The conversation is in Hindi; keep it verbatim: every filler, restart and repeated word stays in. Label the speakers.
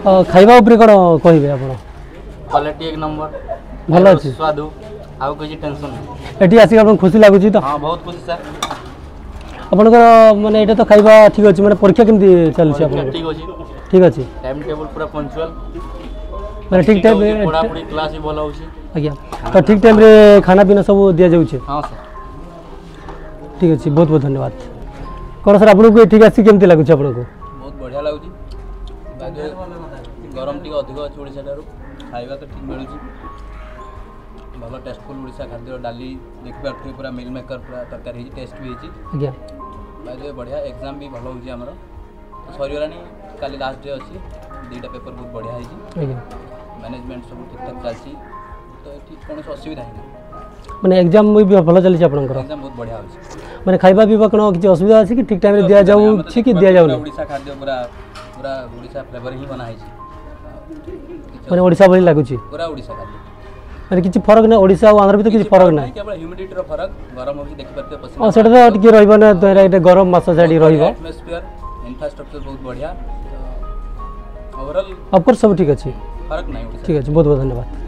Speaker 1: खाइबा ऊपर कोन कहबे आपण
Speaker 2: क्वालिटी एक नंबर
Speaker 1: भल अछि
Speaker 2: स्वाद आउ किछि टेंशन नै
Speaker 1: एठी आसी आपण खुशी लागु छी तो
Speaker 2: हां बहुत खुशी सर
Speaker 1: आपण को माने एटा तो खाइबा ठीक अछि माने परीक्षा केमती चल छी आपण
Speaker 2: ठीक अछि
Speaker 1: ठीक अछि
Speaker 2: टाइम टेबल पूरा पंक्चुअल
Speaker 1: माने ठीक टाइम
Speaker 2: पढ़ा पढ़ी क्लास भी भल होछि
Speaker 1: आज्ञा तो ठीक टाइम रे खाना पीना सब दिया जाउ छी
Speaker 2: हां सर
Speaker 1: ठीक अछि बहुत बहुत धन्यवाद कोन सर आपण को ठीक आसी केमती लागु छी आपण को
Speaker 2: बहुत बढ़िया लागु छी बागे गरम टिक अधिक अछि ओडिसा दारू खाइबा तो ठीक मिलु छी भलो टेस्टफुल ओडिसा खाद्य डाली देख पारथि पूरा मिल मेकर पूरा तरकारी टेस्ट भी अछि
Speaker 1: आज्ञा
Speaker 2: बागे बढ़िया एग्जाम भी भलो होछि हमरो सरियरानी काली लास्ट डे अछि दुईटा पेपर बहुत बढ़िया होछि
Speaker 1: आज्ञा
Speaker 2: मैनेजमेंट सब ठीक ठाक चलछि तो ठीक कोन असुविधा नै
Speaker 1: माने एग्जाम भी भलो चलछि आपण को
Speaker 2: एग्जाम बहुत बढ़िया होछि
Speaker 1: माने खाइबा पीबा कोनो किछ असुविधा अछि कि ठीक टाइम रे दिया जाउ छी कि दिया जाउ
Speaker 2: ओडिसा खाद्य पूरा पूरा ओडिसा फ्लेवर ही बना है
Speaker 1: माने ओडिसा भली लागु छी
Speaker 2: पूरा ओडिसा खाद्य
Speaker 1: माने किछ फरक नै ओडिसा और आंध्र भी तो किछ फरक नै
Speaker 2: केवल ह्यूमिडिटी रो फरक गरम होछि देखि परते पसीना
Speaker 1: हां सेटा तो टिके रहइबो ना तो एटा गरम मास साडी रहइबो
Speaker 2: एटमॉस्फेयर इंफ्रास्ट्रक्चर बहुत बढ़िया ओवरऑल
Speaker 1: ऑफ कोर्स सब ठीक अछि
Speaker 2: फरक नै ओडिसा
Speaker 1: ठीक अछि बहुत बहुत धन्यवाद।